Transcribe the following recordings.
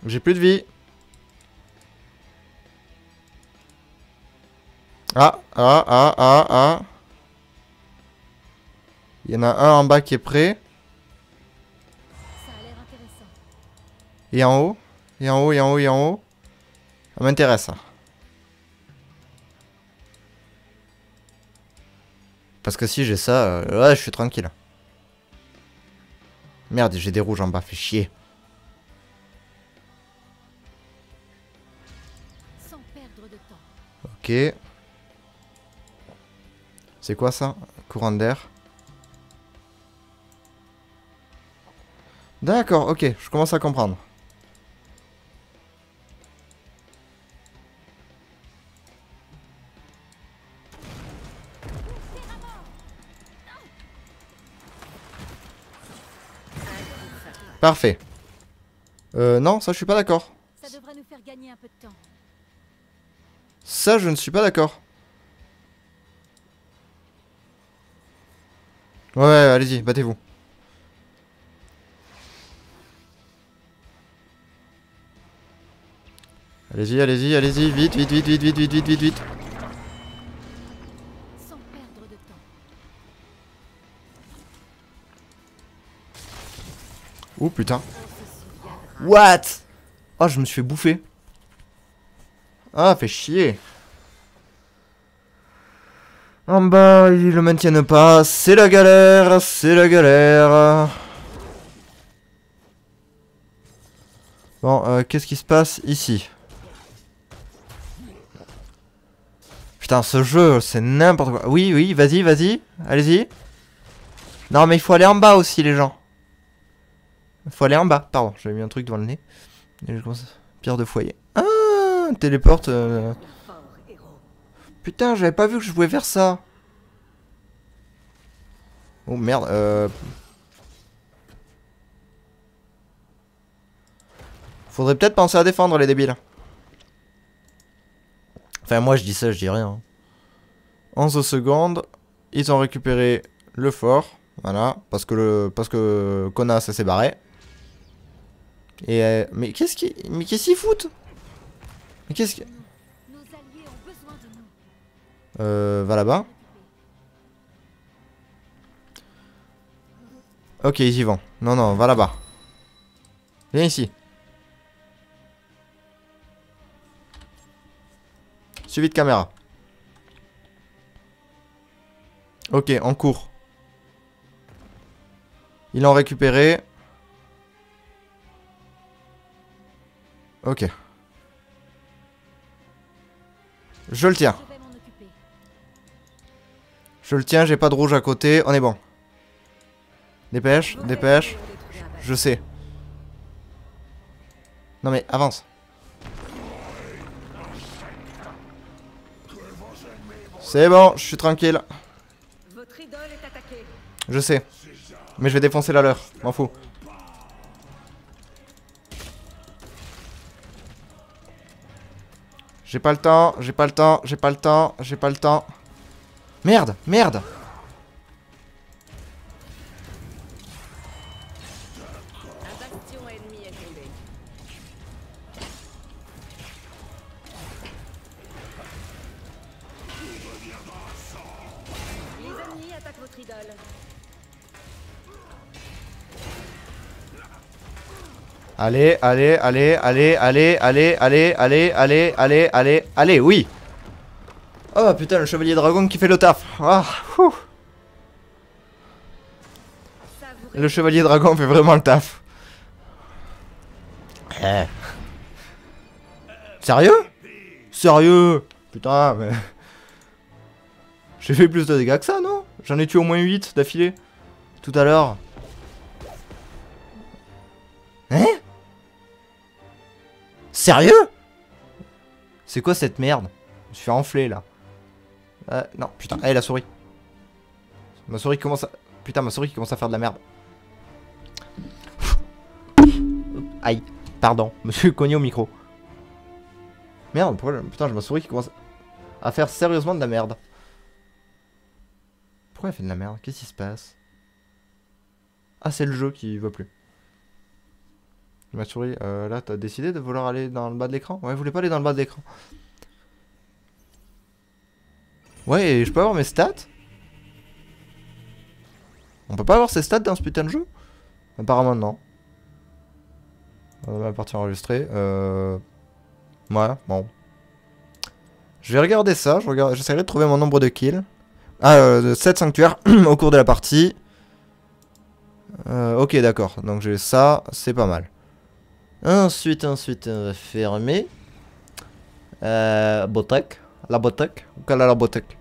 J'ai plus de vie. Ah. Il y en a un en bas qui est prêt. Ça a l'air intéressant. Et en haut. Et en haut, et en haut, et en haut. Ça m'intéresse, ça. Parce que si j'ai ça, ouais, je suis tranquille. Merde, j'ai des rouges en bas, fait chier. Sans perdre de temps. Ok. C'est quoi ça? Courant d'air. D'accord, ok, je commence à comprendre. Parfait. Non, ça je suis pas d'accord. Ça devrait nous faire gagner un peu de temps. Ça je ne suis pas d'accord. Ouais, allez-y, battez-vous. Allez-y, allez-y, allez-y, vite, vite, vite, vite, vite, vite, vite, vite, vite. Sans perdre de temps. Oh putain. What? Oh, je me suis fait bouffer. Ah, fait chier. En bas, ils le maintiennent pas. C'est la galère, c'est la galère. Bon, qu'est-ce qui se passe ici? Putain, ce jeu, c'est n'importe quoi. Oui, oui, vas-y, vas-y. Allez-y. Non, mais il faut aller en bas aussi, les gens. Il faut aller en bas. Pardon, j'avais mis un truc devant le nez. Et je commence... Pierre de foyer. Ah, téléporte. Putain, j'avais pas vu que je pouvais faire ça. Oh merde, faudrait peut-être penser à défendre les débiles. Enfin, moi je dis ça, je dis rien. 11 secondes. Ils ont récupéré le fort. Voilà. Parce que Kona, ça s'est barré. Et mais qu'est-ce qu'ils foutent? Mais qu'est-ce qui... Nos alliés ont besoin de nous. Va là-bas. Ok, ils y vont. Non, non, va là-bas. Viens ici. Suivi de caméra. Ok, en cours. Ils l'ont récupéré. Ok. Je le tiens. Je vais m'en occuper. Je le tiens, j'ai pas de rouge à côté. On est bon. Dépêche, dépêche. Je sais. Non mais avance. C'est bon, je suis tranquille. Votre idole est attaquée. Je sais. Mais je vais défoncer la leur. M'en fous. J'ai pas le temps, j'ai pas le temps, j'ai pas le temps, j'ai pas le temps. Merde, merde. Un bastion ennemi est tombé. Les ennemis attaquent votre idole. Allez, allez, allez, allez, allez, allez, allez, allez, allez, allez, allez, allez, oui. Oh putain, le chevalier dragon qui fait le taf. Ah, ouh. Le chevalier dragon fait vraiment le taf. Eh. Sérieux? Sérieux? Putain, mais... J'ai fait plus de dégâts que ça, non? J'en ai tué au moins 8 d'affilée. Tout à l'heure. Hein? Sérieux? C'est quoi cette merde? Je me suis fait enfler, là. Non, putain. Eh, la souris. Ma souris commence à... Putain, ma souris qui commence à faire de la merde. Aïe. Pardon. Je me suis cogné au micro. Merde, pourquoi... Putain, j'ai ma souris qui commence à faire sérieusement de la merde. Pourquoi elle fait de la merde? Qu'est-ce qui se passe? Ah, c'est le jeu qui va plus. Ma souris, là, t'as décidé de vouloir aller dans le bas de l'écran? Ouais, vous voulez pas aller dans le bas de l'écran? Ouais, et je peux avoir mes stats? On peut pas avoir ses stats dans ce putain de jeu? Apparemment, non. On va partir enregistrer. Ouais, bon. Je vais regarder ça. J'essaierai de trouver mon nombre de kills. Ah, 7 sanctuaires au cours de la partie. Ok, d'accord. Donc j'ai ça, c'est pas mal. Ensuite, on va fermer. Boutique. La boutique. Quelle est la boutique?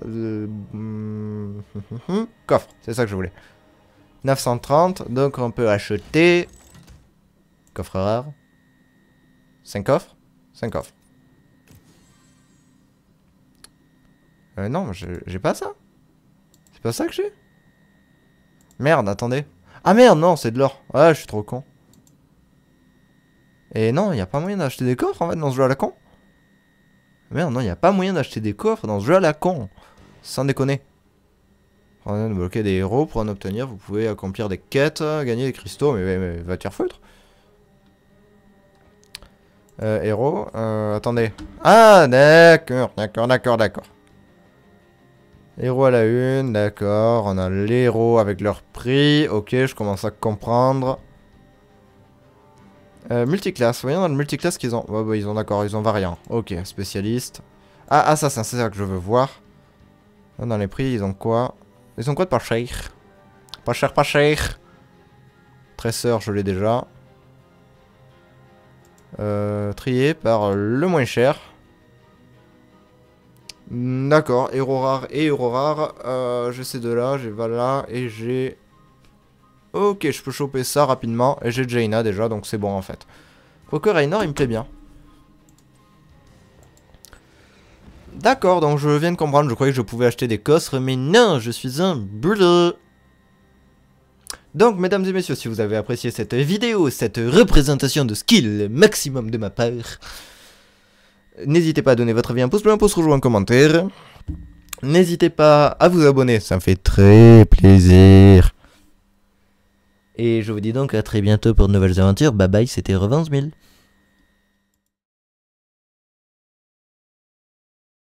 Coffre, c'est ça que je voulais. 930, donc on peut acheter. Coffre rare. 5 coffres? 5 coffres. Non, j'ai pas ça. C'est pas ça que j'ai? Merde, attendez. Ah merde, non, c'est de l'or. Ouais, je suis trop con. Et non, il a pas moyen d'acheter des coffres en fait dans ce jeu à la con. Merde, non, il a pas moyen d'acheter des coffres dans ce jeu à la con. Sans déconner. Prenez de bloquer des héros pour en obtenir. Vous pouvez accomplir des quêtes, gagner des cristaux, mais va te faire foutre. Héros, attendez. Ah, d'accord. Héros à la une, d'accord. On a les héros avec leur prix. Ok, je commence à comprendre. Multiclasse. Voyons dans le multiclasse qu'ils ont. Ouais, bah, ils ont d'accord, ils ont variant. Ok, spécialiste. Ah, assassin, c'est ça que je veux voir. Dans les prix, ils ont quoi? Ils ont quoi de pas cher? Pas cher, pas cher. Tresseur, je l'ai déjà. Trié par le moins cher. D'accord, héros rare et héros rare. J'ai ces deux-là, j'ai Vala et j'ai... Ok, je peux choper ça rapidement. Et j'ai Jaina déjà, donc c'est bon en fait. Quoique Raynor, il me plaît bien. D'accord, donc je viens de comprendre. Je croyais que je pouvais acheter des coffres, mais non, je suis un boulot. Donc, mesdames et messieurs, si vous avez apprécié cette vidéo, cette représentation de skill maximum de ma part, n'hésitez pas à donner votre avis, un pouce bleu, un pouce rouge ou un commentaire. N'hésitez pas à vous abonner, ça me fait très plaisir. Et je vous dis donc à très bientôt pour de nouvelles aventures. Bye bye, c'était Revance 1000.